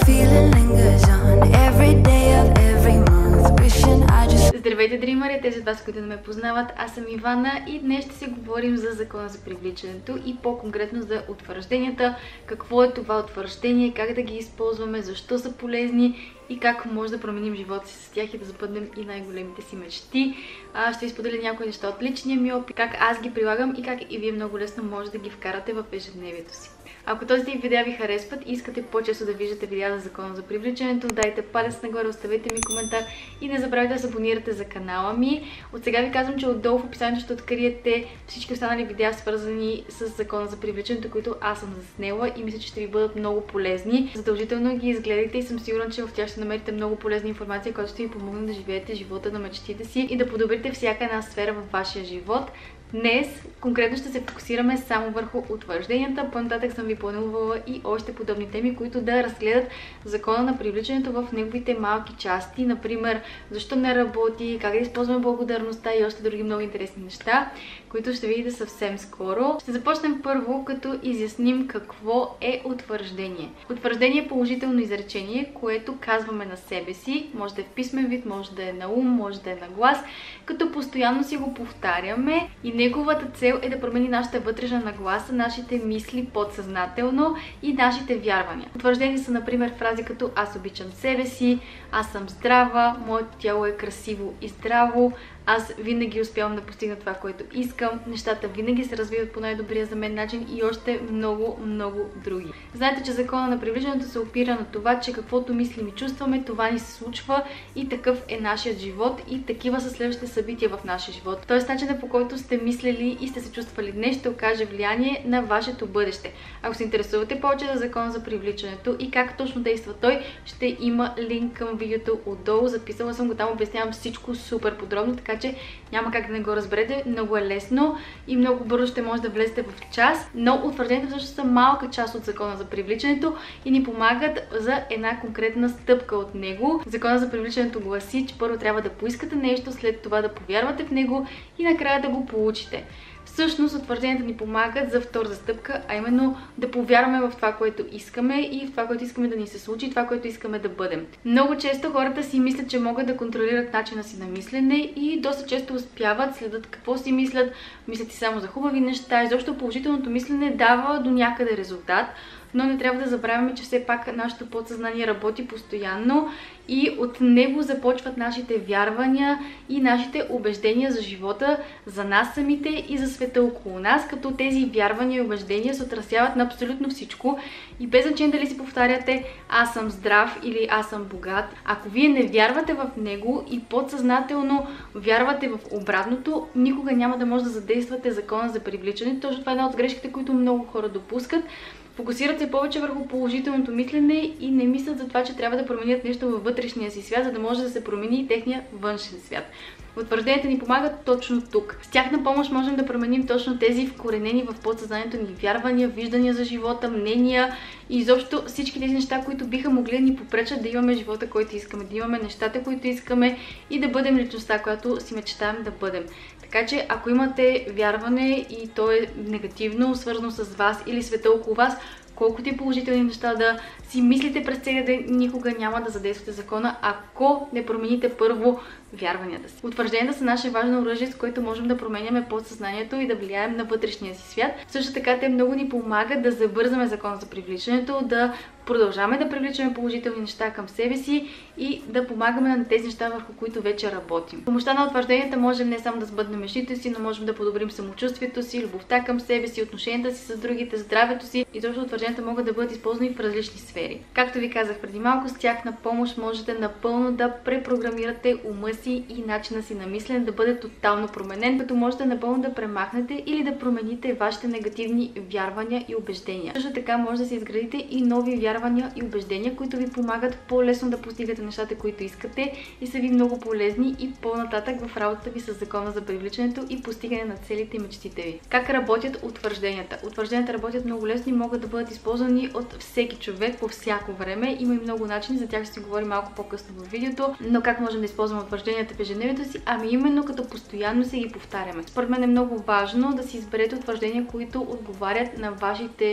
feeling lingers on every day of every month, wishing I just... Здравейте, дримари! Тези от вас, които не ме познават, аз съм Ивана и днес ще си говорим за закона за привличането и по-конкретно за утвържденията, какво е това утвърждение, как да ги използваме, защо са полезни и как може да променим живота си с тях и да запъднем и най-големите си мечти. Ще ви споделя някои неща от личния ми опит, как аз ги прилагам и как и вие много лесно може да ги вкарате в ежедневието си. Ако този тип видеа ви харесват и искате по-често да виждате видеа за закона за привличането, дайте палец нагоре, оставете ми коментар и не забравяйте да се абонирате за канала ми. От сега ви казвам, че отдолу в описанието ще откриете всички останали видеа, свързани с закона за привличането, които аз съм заснела и мисля, че ще ви бъдат много полезни. Задължително ги изгледайте и съм сигурна, че в тях ще намерите много полезна информация, която ще ви помогне да живеете живота на мечтите си и да подобрите всяка една сфера във вашия живот. Днес конкретно ще се фокусираме само върху утвържденията. По-нататък съм ви планувала и още подобни теми, които да разгледат закона на привличането в неговите малки части. Например, защо не работи, как да използваме благодарността и още други много интересни неща, които ще видите съвсем скоро. Ще започнем първо, като изясним какво е утвърждение. Утвърждение е положително изречение, което казваме на себе си. Може да е в писмен вид, може да е на ум, може да е на глас, като постоянно си го повтаряме и неговата цел е да промени нашата вътрешна нагласа, нашите мисли подсъзнателно и нашите вярвания. Утвърждения са, например, фрази като аз обичам себе си, аз съм здрава, моето тяло е красиво и здраво, аз винаги успявам да постигна това, което искам, нещата винаги се развиват по най-добрия за мен начин и още много, много други. Знаете, че закона на привличането се опира на това, че каквото мислим и чувстваме, това ни се случва и такъв е нашият живот и такива са следващите събития в нашия живот. Тоест, начинът, по който сте мислили и сте се чувствали днес, ще окаже влияние на вашето бъдеще. Ако се интересувате повече за закона за привличането и как точно действа той, ще има линк към видеото отдолу. Записала съм го там, обяснявам всичко супер подробно, така че няма как да не го разберете. Много е лесно и много бързо ще може да влезете в час. Но утвържденията всъщност са малка част от закона за привличането и ни помагат за една конкретна стъпка от него. Закона за привличането гласи, че първо трябва да поискате нещо, след това да повярвате в него и накрая да го получите. Всъщност утвържденията ни помагат за втора стъпка, а именно да повярваме в това, което искаме и в това, което искаме да ни се случи и това, което искаме да бъдем. Много често хората си мислят, че могат да контролират начина си на мислене и доста често успяват, следят какво си мислят, мислят и само за хубави неща. Изобщо положителното мислене дава до някъде резултат, но не трябва да забравяме, че все пак нашето подсъзнание работи постоянно и от него започват нашите вярвания и нашите убеждения за живота, за нас самите и за света около нас, като тези вярвания и убеждения се отразяват на абсолютно всичко и без значение дали си повтаряте аз съм здрав или аз съм богат. Ако вие не вярвате в него и подсъзнателно вярвате в обратното, никога няма да може да задействате закона за привличане. Точно това е една от грешките, които много хора допускат. Фокусират се повече върху положителното мислене и не мислят за това, че трябва да променят нещо във вътрешния си свят, за да може да се промени и техния външен свят. Утвържденията ни помагат точно тук. С тях на помощ можем да променим точно тези вкоренени в подсъзнанието ни вярвания, виждания за живота, мнения и изобщо всички тези неща, които биха могли да ни попречат да имаме живота, който искаме, да имаме нещата, които искаме и да бъдем личността, която си мечтаем да бъдем. Така че, ако имате вярване и то е негативно, свързано с вас или света около вас, колкото и положителни неща да си мислите през целия ден, никога няма да задействате закона, ако не промените първо вярванията си. Утвържденията са наше важно оръжие, с което можем да променяме подсъзнанието и да влияем на вътрешния си свят. Също така те много ни помагат да забързаме закона за привличането, да продължаваме да привличаме положителни неща към себе си и да помагаме на тези неща, върху които вече работим. С помощта на утвържденията можем не само да сбъднем мечтите си, но можем да подобрим самочувствието си, любовта към себе си, отношенията си с другите, здравето си и точно утвържденията могат да бъдат използвани в различни сфери. Както ви казах преди малко, с тях на помощ можете напълно да препрограмирате ума си и начина си на мислене да бъде тотално променен, като можете напълно да премахнете или да промените вашите негативни вярвания и убеждения. Също така може да си изградите и нови вярвания и убеждения, които ви помагат по-лесно да постигате нещата, които искате и са ви много полезни и по-нататък в работата ви с закона за привличането и постигане на целите и мечтите ви. Как работят утвържденията? Утвържденията работят много лесно и могат да бъдат използвани от всеки човек по всяко време. Има и много начини, за тях ще си говорим малко по-късно в видеото, но как можем да използваме утвържденията в ежедневието си? Ами именно като постоянно си ги повтаряме. Според мен е много важно да си изберете утвърждения, които отговарят на вашите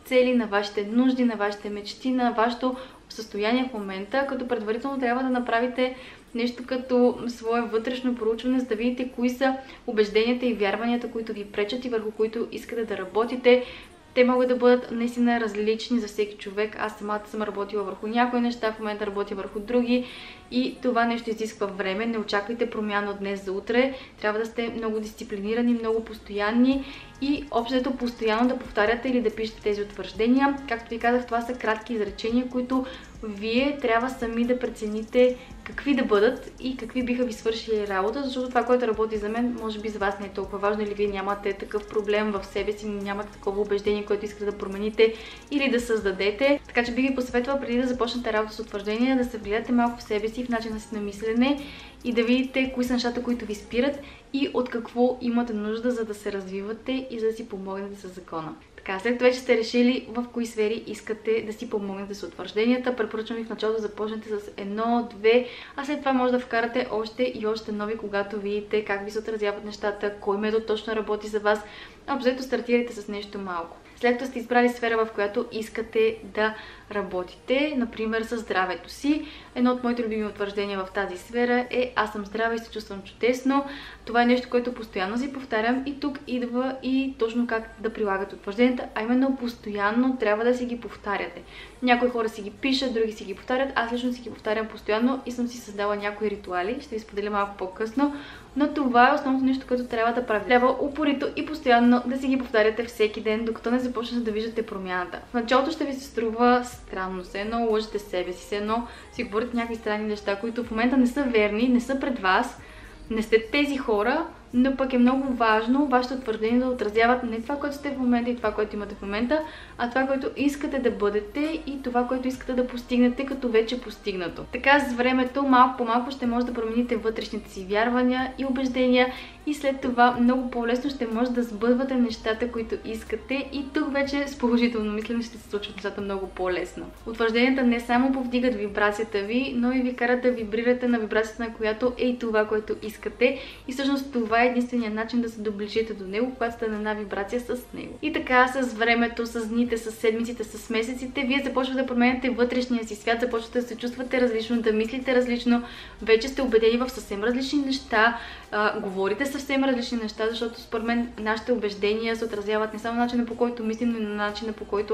цели, на вашите нужди, на вашите мечти, на вашето състояние в момента, като предварително трябва да направите нещо като свое вътрешно проучване, за да видите кои са убежденията и вярванията, които ви пречат и върху които искате да работите. Те могат да бъдат наистина различни за всеки човек. Аз самата съм работила върху някои неща, в момента работя върху други и това нещо изисква време. Не очаквайте промяна от днес за утре. Трябва да сте много дисциплинирани, много постоянни и общото постоянно да повтаряте или да пишете тези утвърждения. Както ви казах, това са кратки изречения, които вие трябва сами да прецените какви да бъдат и какви биха ви свършили работа, защото това, което работи за мен, може би за вас не е толкова важно или вие нямате такъв проблем в себе си, нямате такова убеждение, което искате да промените или да създадете. Така че бих ви посъветвала преди да започнете работа с утвърждения, да се влияете малко в себе си, в начина си на мислене и да видите кои са нещата, които ви спират и от какво имате нужда, за да се развивате и за да си помогнете с закона. Така, след това вече сте решили в кои сфери искате да си помогнете с утвържденията. Препоръчвам ви в началото да започнете с 1-2, а след това може да вкарате още и още нови, когато видите как ви се отразяват нещата, кой метод точно работи за вас. Обзето стартирайте с нещо малко. След като сте избрали сфера, в която искате да работите, например със здравето си, едно от моите любими утвърждения в тази сфера е: аз съм здрава и се чувствам чудесно. Това е нещо, което постоянно си повтарям и тук идва и точно как да прилагате утвържденията, а именно постоянно трябва да си ги повтаряте. Някои хора си ги пишат, други си ги повтарят, аз лично си ги повтарям постоянно и съм си създала някои ритуали, ще ви споделя малко по-късно. Но това е основното нещо, което трябва да правите. Трябва упорито и постоянно да си ги повтаряте всеки ден, докато не започнете да виждате промяната. В началото ще ви се струва странно, все едно лъжете себе си, все едно си говорите някакви странни неща, които в момента не са верни, не са пред вас, не сте тези хора, но пък е много важно вашите утвърждения да отразяват не това, което сте в момента и това, което имате в момента, а това, което искате да бъдете и това, което искате да постигнете, като вече постигнато. Така с времето, малко по малко ще може да промените вътрешните си вярвания и убеждения и след това много по-лесно ще може да сбъдвате нещата, които искате и тук вече с положително мислене ще се случват нещата много по-лесно. Утвържденията не само повдигат вибрацията ви, но и ви карат да вибрирате на вибрацията, на която е и това, което искате и всъщност това е единственият начин да се доближите до него, когато сте на една вибрация с него. И така с времето, с дните, с седмиците, с месеците, вие започвате да променяте вътрешния си свят, започвате да се чувствате различно, да мислите различно, вече сте убедени в съвсем различни неща, говорите съвсем различни неща, защото според мен нашите убеждения се отразяват не само на начина, по който мислим, но и на начина,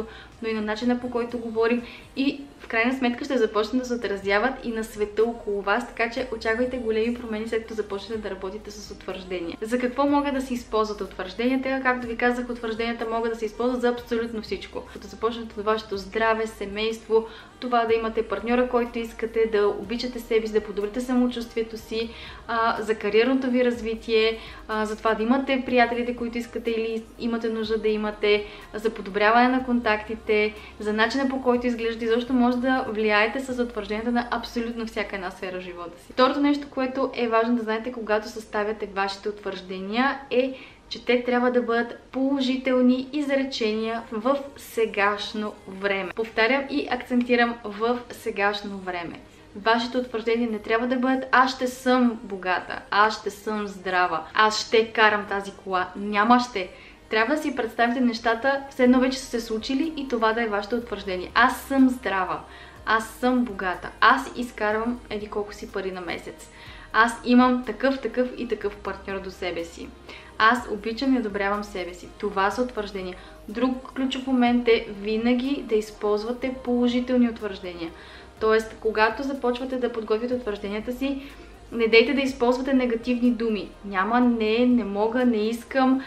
по който говорим и в крайна сметка ще започнат да се отразяват и на света около вас, така че очаквайте големи промени след като започнете да работите с утвърждения. За какво могат да се използват утвържденията? Както ви казах, утвържденията могат да се използват за абсолютно всичко. Да започнете от вашето здраве, семейство, това да имате партньора, който искате, да обичате себе си, да подобрите самочувствието си, за кариерното ви развитие, за това да имате приятелите, които искате или имате нужда да имате, за подобряване на контактите, за начина, по който изглеждате, защото може да влияете с утвържденията на абсолютно всяка една сфера в живота си. Второто нещо, което е важно да знаете, когато съставяте вашите утвърждения, е, че те трябва да бъдат положителни изречения в сегашно време. Повтарям и акцентирам в сегашно време. Вашите утвърждения не трябва да бъдат: аз ще съм богата, аз ще съм здрава, аз ще карам тази кола. Няма ще. Трябва да си представите нещата, все едно вече са се случили и това да е вашето утвърждение. Аз съм здрава, аз съм богата, аз изкарвам еди колко си пари на месец. Аз имам такъв и такъв партньор до себе си. Аз обичам и одобрявам себе си. Това са утвърждения. Друг ключов момент е винаги да използвате положителни утвърждения. Тоест, когато започвате да подготвите утвържденията си, не дейте да използвате негативни думи. Няма не мога, не искам,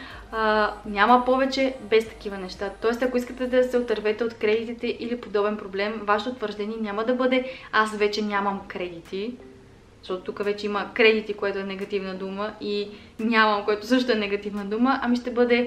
няма повече, без такива неща. Тоест, ако искате да се отървете от кредитите или подобен проблем, вашето утвърждение няма да бъде: аз вече нямам кредити, защото тук вече има кредити, което е негативна дума, и нямам, което също е негативна дума, ами ще бъде: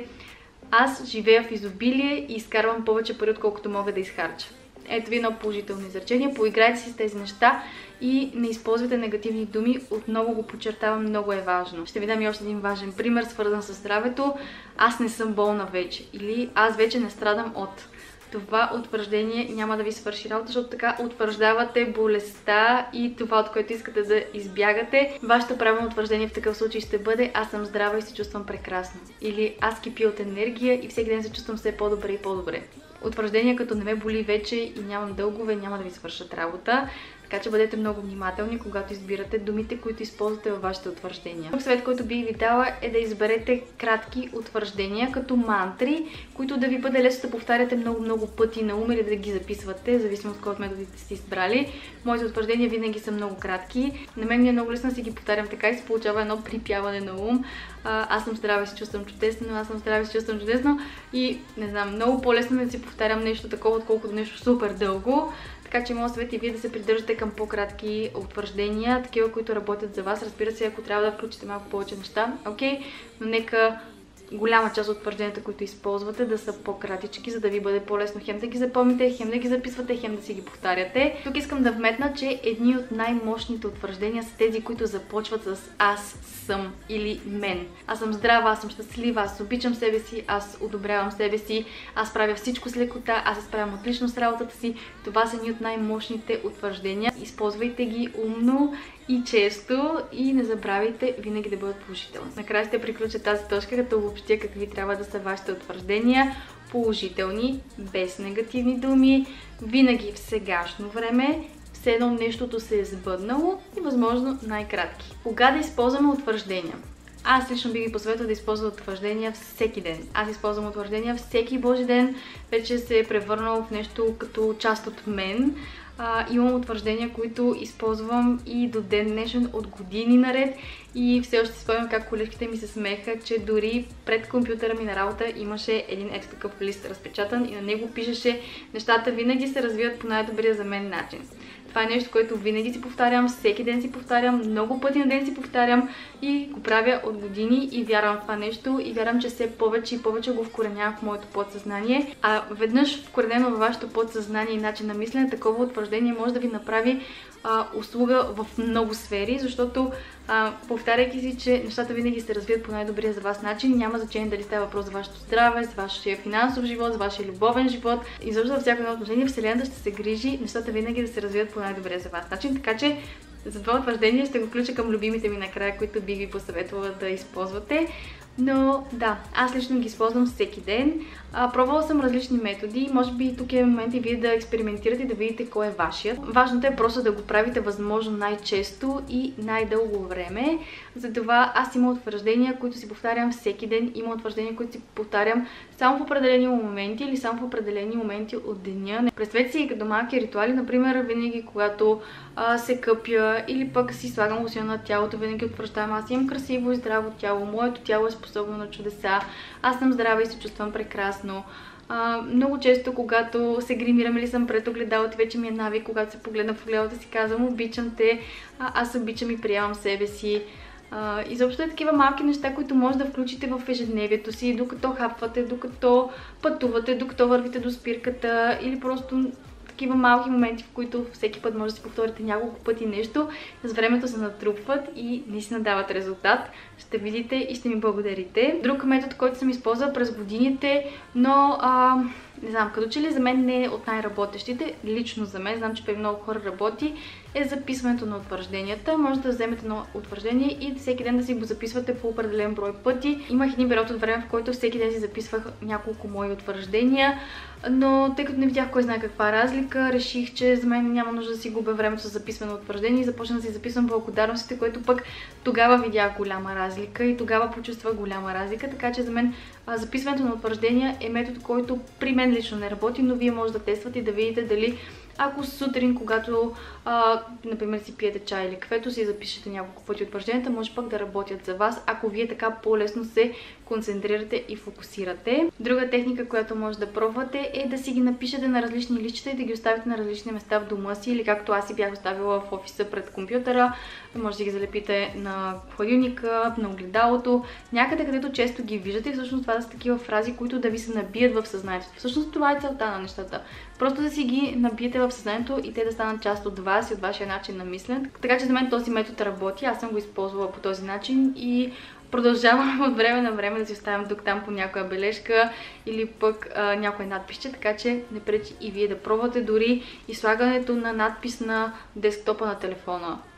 аз живея в изобилие и изкарвам повече пари, отколкото мога да изхарча. Ето ви едно положително изречение. Поиграйте си с тези неща и не използвайте негативни думи. Отново го подчертавам, много е важно. Ще ви дам и още един важен пример, свързан с здравето. Аз не съм болна вече. Или аз вече не страдам от. Това утвърждение няма да ви свърши работа, защото така утвърждавате болестта и това, от което искате да избягате. Вашето правилно утвърждение в такъв случай ще бъде: аз съм здрава и се чувствам прекрасно. Или аз кипя от енергия и всеки ден се чувствам все по-добре и по-добре. утвърждения като не ме боли вече и нямам дългове, няма да ви свършат работа. Така че бъдете много внимателни, когато избирате думите, които използвате във вашите утвърждения. Друг съвет, който би ви дала, е да изберете кратки утвърждения, като мантри, които да ви бъде лесно да повтаряте много пъти на ум или да ги записвате, зависимо от кой от методите сте избрали. Моите утвърждения винаги са много кратки. На мен ми е много лесно да си ги повтарям така и се получава едно припяване на ум. Аз съм здрава и се чувствам чудесно, аз съм здрава и се чувствам чудесно и не знам, много по-лесно да си повтарям нещо такова, отколкото нещо супер дълго. Така че моят съвет е вие да се придържате към по-кратки утвърждения, такива, които работят за вас. Разбира се, ако трябва да включите малко повече неща, окей, но нека голяма част от утвържденията, които използвате, да са по-кратички, за да ви бъде по-лесно хем да ги запомните, хем да ги записвате, хем да си ги повтаряте. Тук искам да вметна, че едни от най-мощните утвърждения са тези, които започват с аз съм или мен. Аз съм здрава, аз съм щастлива, аз обичам себе си, аз одобрявам себе си, аз правя всичко с лекота, аз се справям отлично с работата си. Това са едни от най-мощните утвърждения. Използвайте ги умно и често и не забравяйте винаги да бъдат положителни. Накрая ще приключа тази точка, като обобщя какви трябва да са вашите утвърждения. Положителни, без негативни думи, винаги в сегашно време, все едно нещото се е сбъднало и възможно най-кратки. Кога да използваме утвърждения? Аз лично би ви посъветвала да използвам утвърждения всеки ден. Аз използвам утвърждения всеки божи ден. Вече се е превърнало в нещо като част от мен. Имам утвърждения, които използвам и до ден днешен от години наред и все още спомням как колежките ми се смеха, че дори пред компютъра ми на работа имаше един такъв лист разпечатан и на него пишеше: нещата винаги се развиват по най-добрия за мен начин. Това е нещо, което винаги си повтарям, всеки ден си повтарям, много пъти на ден си повтарям и го правя от години и вярвам в това нещо и вярвам, че все повече и повече го вкоренявам в моето подсъзнание. А веднъж вкоренено във вашето подсъзнание и начин на мислене, такова утвърждение може да ви направи услуга в много сфери, защото повтаряйки си, че нещата винаги се развият по най-добрия за вас начин, няма значение дали става въпрос за вашето здраве, за вашия финансов живот, за вашия любовен живот и защото за всяко едно отношение Вселената ще се грижи нещата винаги да се развият по най-добрия за вас начин, така че за това утвърждение ще го включа към любимите ми накрая, които бих ви посъветвала да използвате. Но да, аз лично ги използвам всеки ден. Пробвала съм различни методи. Може би тук е момент и вие да експериментирате, да видите кой е вашият. Важното е просто да го правите възможно най-често и най-дълго време. Затова аз имам утвърждения, които си повтарям всеки ден. Има утвърждения, които си повтарям само в определени моменти или само в определени моменти от деня. Представете си като малки ритуали, например, винаги когато се къпя или пък си слагам лосьон на тялото, винаги утвърждавам: аз имам красиво и здраво тяло, моето тяло е способно на чудеса, аз съм здрава и се чувствам прекрасно. Много често, когато се гримирам или съм пред огледалото, вече ми е навик, когато се погледна в огледалото, си казвам: обичам те, аз обичам и приемам себе си. Изобщо е такива малки неща, които може да включите в ежедневието си, докато хапвате, докато пътувате, докато вървите до спирката или просто такива малки моменти, в които всеки път може да си повторите няколко пъти нещо, с времето се натрупват и наистина дават резултат. Ще видите и ще ми благодарите. Друг метод, който съм използвала през годините, но не знам, като че ли за мен не е от най-работещите, лично за мен, знам, че при много хора работи, е записването на утвържденията. Може да вземете едно утвърждение и всеки ден да си го записвате по определен брой пъти. Имах един период от време, в който всеки ден си записвах няколко мои утвърждения, но тъй като не видях кой знае каква разлика, реших, че за мен няма нужда да си губя времето с записване на утвърждения и започнах да си записвам благодарностите, което пък тогава видях голяма разлика и тогава почувствах голяма разлика, така че за мен записването на утвърждения е метод, който при мен лично не работи, но вие може да тествате и да видите дали ако сутрин, когато, например, си пиете чай или кафето, си запишете няколко пъти утвържденията, може пък да работят за вас, ако вие така по-лесно се концентрирате и фокусирате. Друга техника, която може да пробвате, е да си ги напишете на различни листчета и да ги оставите на различни места в дома си, или както аз си бях оставила в офиса пред компютъра, може да ги залепите на хладилника, на огледалото, някъде, където често ги виждате. Всъщност това са такива фрази, които да ви се набият в съзнанието. Всъщност това е целта на нещата. Просто да си ги набиете в съзнанието и те да станат част от вас и от вашия начин на мислене. Така че за мен този метод работи. Аз съм го използвала по този начин и продължавам от време на време да си оставям тук-там по някоя бележка или пък някой надписче, така че не пречи и вие да пробвате. Дори и слагането на надпис на десктопа на телефона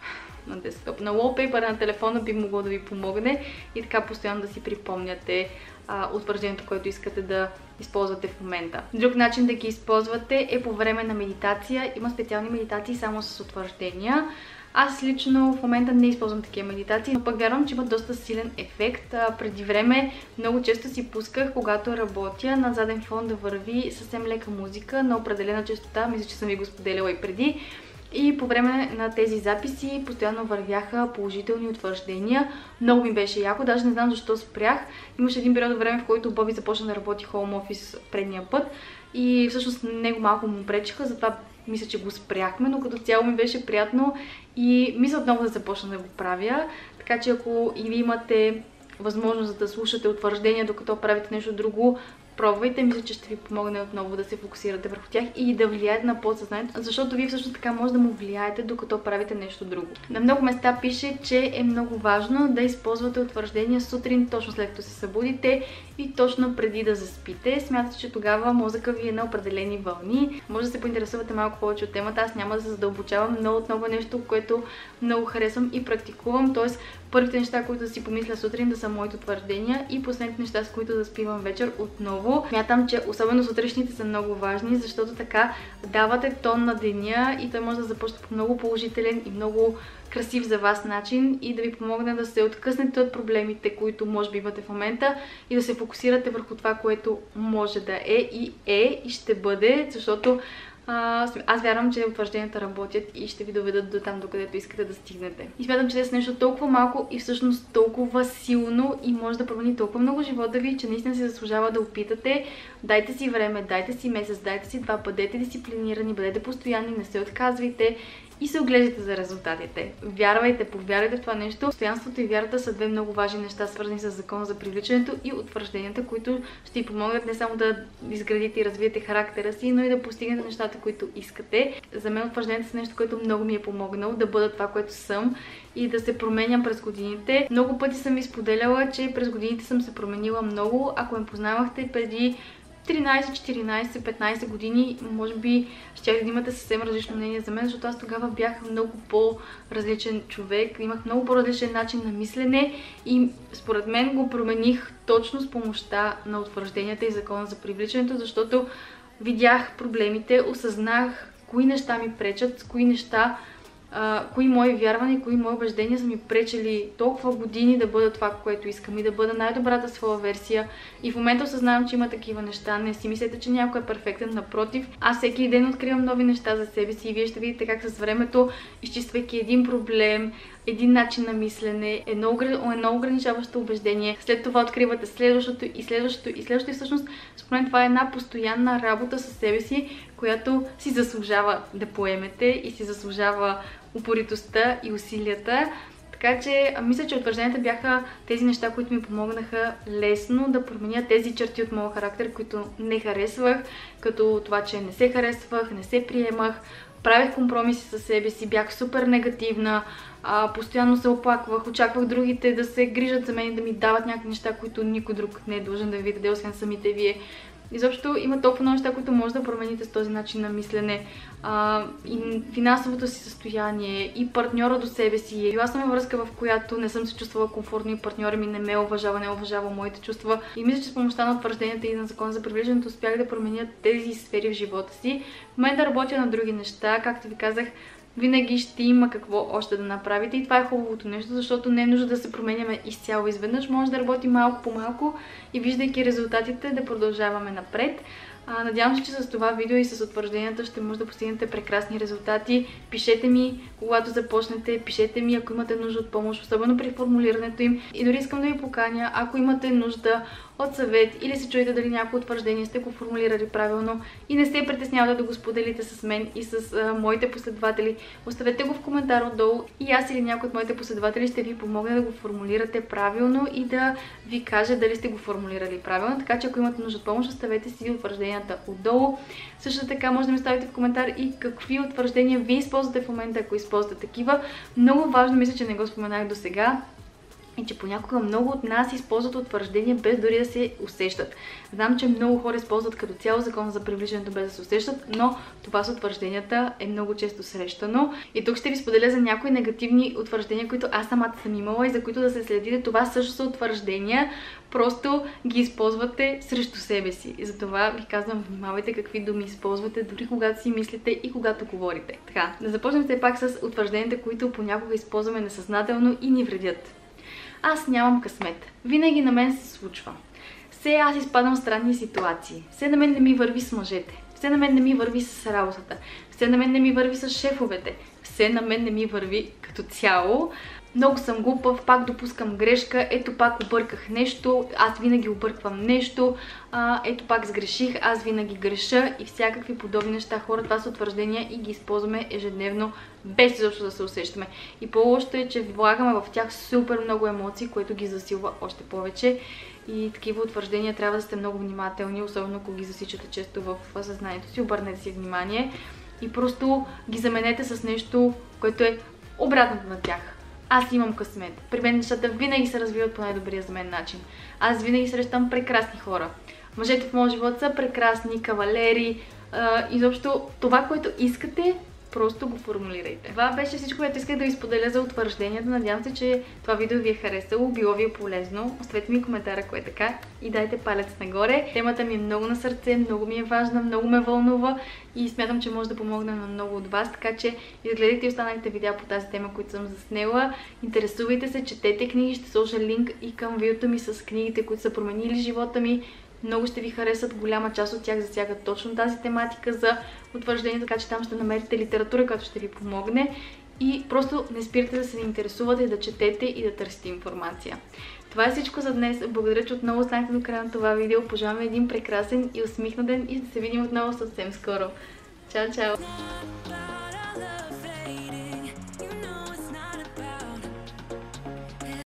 на десктоп. На wallpaper на телефона би могло да ви помогне и така постоянно да си припомняте утвърждението, което искате да използвате в момента. Друг начин да ги използвате е по време на медитация. Има специални медитации само с утвърждения. Аз лично в момента не използвам такива медитации, но пък вярвам, че имат доста силен ефект. Преди време много често си пусках, когато работя, на заден фон да върви съвсем лека музика на определена честота. Мисля, че съм ви го споделяла и преди. И по време на тези записи постоянно вървяха положителни утвърждения. Много ми беше яко, даже не знам защо спрях. Имаше един период от време, в който Боби започна да работи home office предния път и всъщност него малко му пречеха, затова мисля, че го спряхме, но като цяло ми беше приятно и мисля отново да започна да го правя. Така че ако и ви имате възможност да слушате утвърждения, докато правите нещо друго, пробвайте, мисля, че ще ви помогне отново да се фокусирате върху тях и да влияете на подсъзнанието, защото вие всъщност така може да му влияете, докато правите нещо друго. На много места пише, че е много важно да използвате утвърждения сутрин, точно след като се събудите и точно преди да заспите. Смятате, че тогава мозъка ви е на определени вълни. Може да се поинтересувате малко повече от темата, аз няма да се задълбочавам, но отново е нещо, което много харесвам и практикувам, т.е. първите неща, които да си помисля сутрин, да са моите утвърждения и последните неща, с които да спивам вечер отново. Смятам, че особено сутрешните са много важни, защото така давате тон на деня и той може да започне по много положителен и много красив за вас начин и да ви помогне да се откъснете от проблемите, които може би имате в момента и да се фокусирате върху това, което може да е и ще бъде, защото аз вярвам, че утвържденията работят и ще ви доведат до там, докъдето искате да стигнете. И смятам, че те са нещо толкова малко и всъщност толкова силно и може да промени толкова много живота ви, че наистина си заслужава да опитате. Дайте си време, дайте си месец, дайте си 2, бъдете дисциплинирани, бъдете постоянни, не се отказвайте и се оглеждайте за резултатите. Вярвайте, повярвайте в това нещо. Постоянството и вярата са две много важни неща, свързани с закона за привличането и утвържденията, които ще ви помогнат не само да изградите и развиете характера си, но и да постигнете нещата, които искате. За мен утвържденията са нещо, което много ми е помогнало да бъда това, което съм и да се променям през годините. Много пъти съм ви споделяла, че през годините съм се променила много. Ако ме познавахте преди 13, 14, 15 години, може би щях да имате съвсем различно мнение за мен, защото аз тогава бях много по-различен човек, имах много по-различен начин на мислене и според мен го промених точно с помощта на утвържденията и закона за привличането, защото видях проблемите, осъзнах кои неща ми пречат, кои мои вярвания, кои мои убеждения са ми пречели толкова години да бъда това, което искам и да бъда най-добрата своя версия. И в момента осъзнавам, че има такива неща. Не си мислете, че някой е перфектен, напротив. Аз всеки ден откривам нови неща за себе си и вие ще видите как с времето, изчиствайки един проблем, един начин на мислене, едно ограничаващо убеждение, след това откривате следващото и следващото и следващото и всъщност според мен това е една постоянна работа със себе си, която си заслужава да поемете и си заслужава упоритостта и усилията. Така че мисля, че утвържденията бяха тези неща, които ми помогнаха лесно да променя тези черти от моя характер, които не харесвах, като това, че не се харесвах, не се приемах, правех компромиси със себе си, бях супер негативна, постоянно се оплаквах, очаквах другите да се грижат за мен и да ми дават някакви неща, които никой друг не е длъжен да ви даде, освен самите вие. Изобщо има толкова много неща, които може да промените с този начин на мислене. И финансовото си състояние, и партньора до себе си. Била съм във връзка, в която не съм се чувствала комфортно и партньора ми не ме уважава, не уважава моите чувства. И мисля, че с помощта на утвържденията и на закон за привличането успях да променя тези сфери в живота си. В момента работя на други неща, както ви казах, винаги ще има какво още да направите и това е хубавото нещо, защото не е нужда да се променяме изцяло изведнъж, може да работим малко по малко и виждайки резултатите да продължаваме напред. Надявам се, че с това видео и с утвържденията ще може да постигнете прекрасни резултати. Пишете ми, когато започнете, пишете ми, ако имате нужда от помощ, особено при формулирането им. И дори искам да ви поканя, ако имате нужда от съвет или се чуете дали някое утвърждение сте го формулирали правилно и не се притеснявате да го споделите с мен и с моите последователи, оставете го в коментар отдолу и аз или някой от моите последователи ще ви помогне да го формулирате правилно и да ви каже дали сте го формулирали правилно. Така че ако имате нужда от помощ, оставете си утвържденията отдолу. Също така може да ми ставите в коментар и какви утвърждения вие използвате в момента, ако използвате такива. Много важно, мисля, че не го споменах до сега. и че понякога много от нас използват утвърждения без дори да се усещат. Знам, че много хора използват като цяло закона за привличането без да се усещат, но това с утвържденията е много често срещано. И тук ще ви споделя за някои негативни утвърждения, които аз самата съм имала и за които да се следите. Това също са утвърждения, просто ги използвате срещу себе си. И затова ви казвам, внимавайте какви думи използвате, дори когато си мислите и когато говорите. Така, да започнем все пак с утвържденията, които понякога използваме несъзнателно и ни вредят. Аз нямам късмет. Винаги на мен се случва. Все аз изпадам в странни ситуации. Все на мен не ми върви с мъжете. Все на мен не ми върви с работата. Все на мен не ми върви с шефовете. Все на мен не ми върви като цяло. Много съм глупав, пак допускам грешка, ето пак обърках нещо, аз винаги обърквам нещо, ето пак сгреших, аз винаги греша и всякакви подобни неща. Хора, това са утвърждения и ги използваме ежедневно, без изобщо да се усещаме. И по-лошото е, че влагаме в тях супер много емоции, което ги засилва още повече. И такива утвърждения трябва да сте много внимателни, особено ако ги засичате често в съзнанието си, обърнете си внимание и просто ги заменете с нещо, което е обратното на тях. Аз имам късмет. При мен нещата винаги се развиват по най-добрия за мен начин. Аз винаги срещам прекрасни хора. Мъжете в моя живот са прекрасни, кавалери. Изобщо това, което искате, просто го формулирайте. Това беше всичко, което исках да ви споделя за утвържденията. Надявам се, че това видео ви е харесало, било ви е полезно. Оставете ми коментар, ако е така, и дайте палец нагоре. Темата ми е много на сърце, много ми е важна, много ме вълнува и смятам, че може да помогна на много от вас, така че изгледайте и останалите видеа по тази тема, които съм заснела. Интересувайте се, четете книги, ще сложа линк и към видеото ми с книгите, които са променили живота ми. Много ще ви харесат, голяма част от тях засягат точно тази тематика за утвърждение, така че там ще намерите литература, която ще ви помогне. И просто не спирате да се интересувате, да четете и да търсите информация. Това е всичко за днес. Благодаря, че отново останахте до края на това видео. Пожелавам ви един прекрасен и усмихнат ден и да се видим отново съвсем скоро. Чао, чао!